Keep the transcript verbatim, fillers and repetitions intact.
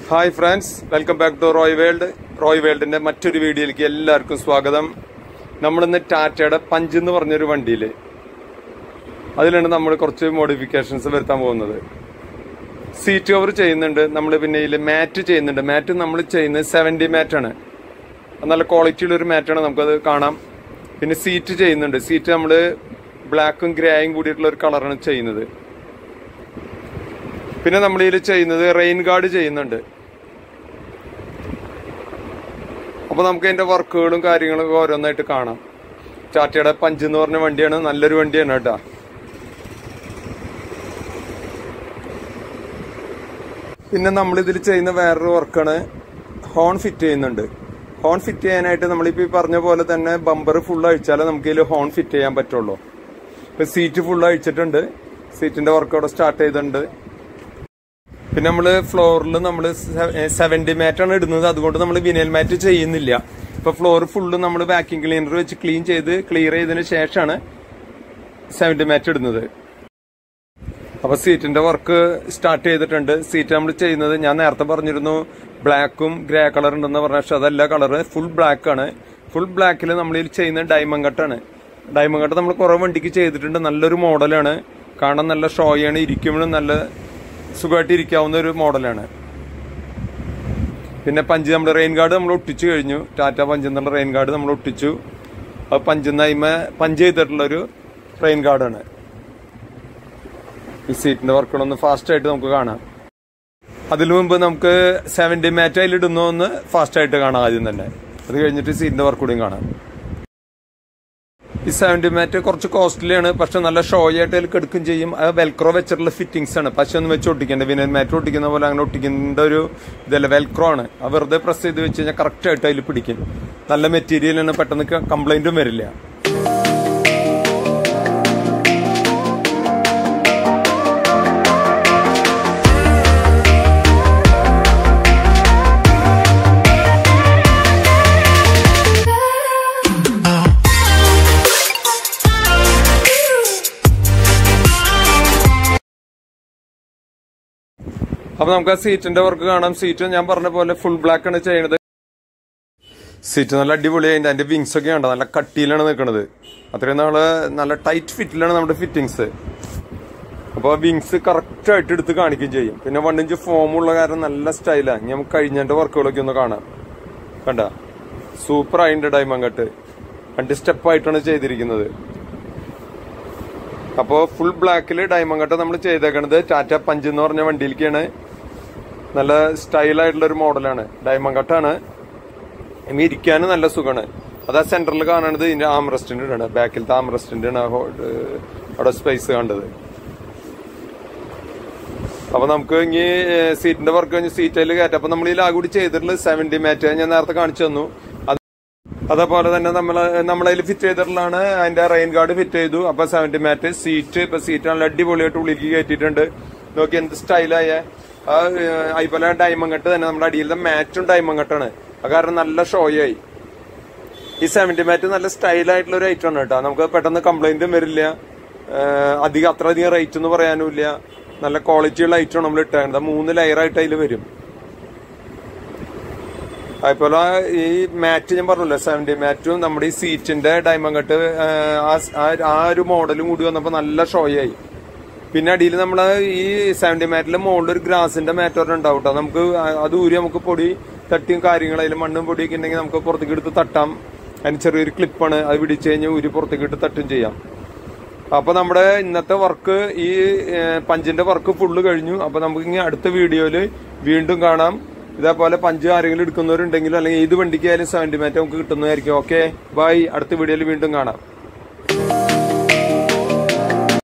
Hi friends, welcome back to Roy world. Roy വേൾഡിന്റെ മറ്റൊരു വീഡിയോയിലേക്ക് എല്ലാവർക്കും സ്വാഗതം. നമ്മളിന്ന് ടാറ്റയുടെ പഞ്ച് എന്ന് പറഞ്ഞൊരു വണ്ടിയിൽ അതിലാണ് നമ്മൾ കുറച്ച് മോഡിഫിക്കേഷൻസ് വരുത്താൻ പോകുന്നത്. സീറ്റ് കവർ ചെയ്യുന്നുണ്ട് നമ്മൾ, പിന്നെ ഇതിൽ മാറ്റ് ചെയ്യുന്നുണ്ട്. മാറ്റ് നമ്മൾ ചെയ്യുന്നത് സെവൻറ്റി മാറ്റാണ്, നല്ല ക്വാളിറ്റിയുള്ളൊരു മാറ്റാണ്, നമുക്കത് കാണാം. പിന്നെ സീറ്റ് ചെയ്യുന്നുണ്ട്. സീറ്റ് നമ്മൾ ബ്ലാക്കും ഗ്രേയും കൂടിയിട്ടുള്ള ഒരു കളറാണ് ചെയ്യുന്നത്. പിന്നെ നമ്മൾ ഇതിൽ ചെയ്യുന്നത് റെയിൻ ഗാർഡ് ചെയ്യുന്നുണ്ട്. അപ്പൊ നമുക്ക് അതിന്റെ വർക്കുകളും കാര്യങ്ങളൊക്കെ ഓരോന്നായിട്ട് കാണാം. ടാറ്റയുടെ പഞ്ച് എന്ന് പറഞ്ഞ വണ്ടിയാണ്, നല്ലൊരു വണ്ടിയാണ് കേട്ടോ. പിന്നെ നമ്മൾ ഇതിൽ ചെയ്യുന്ന വേറൊരു വർക്കാണ് ഹോൺ ഫിറ്റ് ചെയ്യുന്നുണ്ട്. ഹോൺ ഫിറ്റ് ചെയ്യാനായിട്ട് നമ്മളിപ്പോ ഈ പറഞ്ഞ പോലെ തന്നെ ബമ്പർ ഫുൾ അഴിച്ചാലേ നമുക്ക് ഇതിൽ ഹോൺ ഫിറ്റ് ചെയ്യാൻ പറ്റുള്ളൂ. ഇപ്പൊ സീറ്റ് ഫുൾ അഴിച്ചിട്ടുണ്ട്, സീറ്റിന്റെ വർക്ക് അവിടെ സ്റ്റാർട്ട് ചെയ്തിട്ടുണ്ട്. പിന്നെ നമ്മള് ഫ്ലോറിൽ നമ്മള് സെവന്റി മാറ്റാണ് ഇടുന്നത്, അതുകൊണ്ട് നമ്മൾ വിനൽ മാറ്റ് ചെയ്യുന്നില്ല. ഇപ്പൊ ഫ്ലോർ ഫുള്ള് നമ്മൾ വാക്യൂം ക്ലീനർ വെച്ച് ക്ലീൻ ചെയ്ത് ക്ലിയർ ചെയ്തതിന് ശേഷമാണ് സെവന്റി മാറ്റ് ഇടുന്നത്. അപ്പൊ സീറ്റിന്റെ വർക്ക് സ്റ്റാർട്ട് ചെയ്തിട്ടുണ്ട്. സീറ്റ് നമ്മൾ ചെയ്യുന്നത് ഞാൻ നേരത്തെ പറഞ്ഞിരുന്നു ബ്ലാക്കും ഗ്രേ കളർ ഉണ്ടെന്ന് പറഞ്ഞ, പക്ഷെ അതല്ല, കളറ് ഫുൾ ബ്ലാക്ക് ആണ്. ഫുൾ ബ്ലാക്കിൽ നമ്മൾ ഇതിൽ ചെയ്യുന്നത് ഡയമണ്ട് കട്ടാണ്. ഡയമണ്ട് കട്ട് നമ്മൾ കുറെ വണ്ടിക്ക് ചെയ്തിട്ടുണ്ട്. നല്ലൊരു മോഡലാണ്, കാണാൻ നല്ല ഷോയാണ്, ഇരിക്കുമ്പോഴും നല്ല സുഖമായിട്ട് ഇരിക്കാവുന്ന ഒരു മോഡലാണ്. പിന്നെ പഞ്ച് നമ്മൾ റെയിൻ ഗാർഡ് നമ്മൾ ഒട്ടിച്ചു കഴിഞ്ഞു. ടാറ്റ പഞ്ച് എന്നുള്ള റെയിൻ ഗാർഡ് നമ്മൾ ഒട്ടിച്ചു. അത് പഞ്ച് നൈമ പഞ്ച് ചെയ്തിട്ടുള്ളൊരു റെയിൻ ഗാർഡാണ്. ഈ സീറ്റിന്റെ വർക്കുകളൊന്ന് ഫാസ്റ്റ് ആയിട്ട് നമുക്ക് കാണാം. അതിനു മുമ്പ് നമുക്ക് സെവന്റി മാറ്റ് അതിൽ ഇടുന്നു ഒന്ന് ഫാസ്റ്റ് ആയിട്ട് കാണാം ആദ്യം തന്നെ. അത് കഴിഞ്ഞിട്ട് സീറ്റിന്റെ വർക്ക് കൂടിയും കാണാം. ഈ സെവന്റി മാറ്റ് കുറച്ച് കോസ്റ്റ്ലിയാണ്, പക്ഷെ നല്ല ഷോ ആയിട്ട് അതിൽ എടുക്കും ചെയ്യും. അത് വെൽക്രോ വെച്ചിട്ടുള്ള ഫിറ്റിംഗ്സ് ആണ്, പക്ഷെ ഒന്നും വെച്ച് ഒട്ടിക്കേണ്ട. വിനൽ മാറ്റ് ഒട്ടിക്കുന്ന പോലെ അങ്ങനെ ഒട്ടിക്കേണ്ട ഒരു ഇതല്ല, വെൽക്രോ ആണ്. അത് വെറുതെ പ്രസ് ചെയ്ത് വെച്ച് കഴിഞ്ഞാൽ കറക്റ്റ് ആയിട്ട് അതിൽ പിടിക്കും. നല്ല മെറ്റീരിയലാണ്, പെട്ടെന്ന് കംപ്ലൈന്റും വരില്ല. അപ്പൊ നമുക്ക് ആ സീറ്റിന്റെ വർക്ക് കാണാം. സീറ്റ് ഞാൻ പറഞ്ഞ പോലെ ഫുൾ ബ്ലാക്ക് ആണ് ചെയ്യുന്നത്. സീറ്റ് നല്ല അടിപൊളിയായിട്ട് അതിന്റെ വിങ്സ് ഒക്കെ ഉണ്ട്, നല്ല കട്ടിയിലാണ് നിൽക്കുന്നത്. അത്രയും നാള് നല്ല ടൈറ്റ് ഫിറ്റിലാണ് നമ്മുടെ ഫിറ്റിങ്സ്. അപ്പൊ വിങ്സ് കറക്റ്റ് ആയിട്ട് എടുത്ത് കാണിക്കുകയും ചെയ്യും. പിന്നെ വൺ ഇഞ്ച് ഫോം ഉള്ള കാരണം നല്ല സ്റ്റൈലാണ്. നമുക്ക് കഴിഞ്ഞതിന്റെ വർക്കുകളൊക്കെ ഒന്ന് കാണാം. കണ്ട സൂപ്പർ ആയിട്ട് ഡയമണ്ട് കട്ട് രണ്ട് സ്റ്റെപ്പായിട്ടാണ് ചെയ്തിരിക്കുന്നത്. അപ്പോ ഫുൾ ബ്ലാക്കിൽ ഡയമണ്ട് കട്ട് നമ്മൾ ചെയ്തേക്കണത് ടാറ്റ പഞ്ച് എന്ന് പറഞ്ഞ വണ്ടിയിലേക്കാണ്. നല്ല സ്റ്റൈലായിട്ടുള്ള ഒരു മോഡലാണ്, ഡയമണ്ട് കട്ടാണ്. ഇരിക്കാനും നല്ല സുഖമാണ്. അതാ സെന്ററിൽ കാണുന്നത് ഇതിന്റെ ആംറസ്റ്റിന്റെ ആണ്, ബാക്കിലത്തെ ആംറസ്റ്റിന്റെ ആണ് അവിടെ സ്പേസ് കണ്ടത്. അപ്പൊ നമുക്ക് ഇനി സീറ്റിന്റെ വർക്ക് കഴിഞ്ഞ് സീറ്റിൽ കയറ്റാം. അപ്പൊ നമ്മൾ ഈ ലാഗൂടി ചെയ്തിട്ടുള്ളത് സെവന്റി മാറ്റ് ഞാൻ നേരത്തെ കാണിച്ചു തന്നു. അതേപോലെ തന്നെ നമ്മൾ നമ്മളതിൽ ഫിറ്റ് ചെയ്തിട്ടുള്ളതാണ്. അതിന്റെ റെയിൻ ഗാർഡ് ഫിറ്റ് ചെയ്തു. അപ്പൊ സെവന്റി മാറ്റ് സീറ്റ്, ഇപ്പൊ സീറ്റ് നല്ല അടിപൊളിയായിട്ട് ഉള്ളിലേക്ക് കയറ്റിയിട്ടുണ്ട്. നോക്കി എന്ത് സ്റ്റൈലായ. അതുപോലെ ഡയമണ്ട് കട്ട് തന്നെ നമ്മുടെ അടിയിലത്തെ മാറ്റും ഡയമണ്ട് കട്ടാണ്. അത് കാരണം നല്ല ഷോയായി. ഈ സെവന്റി മാറ്റ് നല്ല സ്റ്റൈലായിട്ടുള്ള ഒരു ഐറ്റം ആണ് കേട്ടോ. നമുക്ക് പെട്ടെന്ന് കംപ്ലൈന്റും വരില്ല. അധികം അത്ര അധികം റേറ്റ് ഒന്നും പറയാനുമില്ല. നല്ല ക്വാളിറ്റിയുള്ള ഐറ്റം നമ്മൾ ഇട്ടേണ്ടത്. മൂന്ന് ലെയറായിട്ട് അതിൽ വരും. അതുപോലെ ഈ മാറ്റ് ഞാൻ പറഞ്ഞല്ലോ സെവന്റി മാറ്റും നമ്മുടെ ഈ സീറ്റിന്റെ ഡയമണ്ട് കട്ട് ആ ഒരു മോഡലും കൂടി വന്നപ്പോ നല്ല ഷോയായി. പിന്നെ അടിയിൽ നമ്മൾ ഈ സെവന്റി മാറ്റിലെ മുകളിൽ ഒരു ഗ്രാസിന്റെ മാറ്റ് പറഞ്ഞ ഉണ്ടാവും കേട്ടോ. നമുക്ക് അത് ഊരി നമുക്ക് പൊടി തട്ടിയും കാര്യങ്ങൾ അതിൽ മണ്ണും പൊടിയൊക്കെ ഉണ്ടെങ്കിൽ നമുക്ക് പുറത്തേക്ക് എടുത്ത് തട്ടാം. അതിന് ചെറിയൊരു ക്ലിപ്പാണ്, അത് പിടിച്ചു കഴിഞ്ഞാൽ ഊരി പുറത്തേക്ക് എടുത്ത് തട്ടും ചെയ്യാം. അപ്പൊ നമ്മുടെ ഇന്നത്തെ വർക്ക് ഈ പഞ്ചിന്റെ വർക്ക് ഫുള്ള് കഴിഞ്ഞു. അപ്പൊ നമുക്ക് ഇനി അടുത്ത വീഡിയോയില് വീണ്ടും കാണാം. ഇതേപോലെ പഞ്ച് ആരെങ്കിലും എടുക്കുന്നവരുണ്ടെങ്കിലും അല്ലെങ്കിൽ ഏത് വണ്ടിക്കായാലും സെവന്റി മാറ്റ് നമുക്ക് കിട്ടുന്നതായിരിക്കും. ഓക്കെ ബൈ, അടുത്ത വീഡിയോയിൽ വീണ്ടും കാണാം.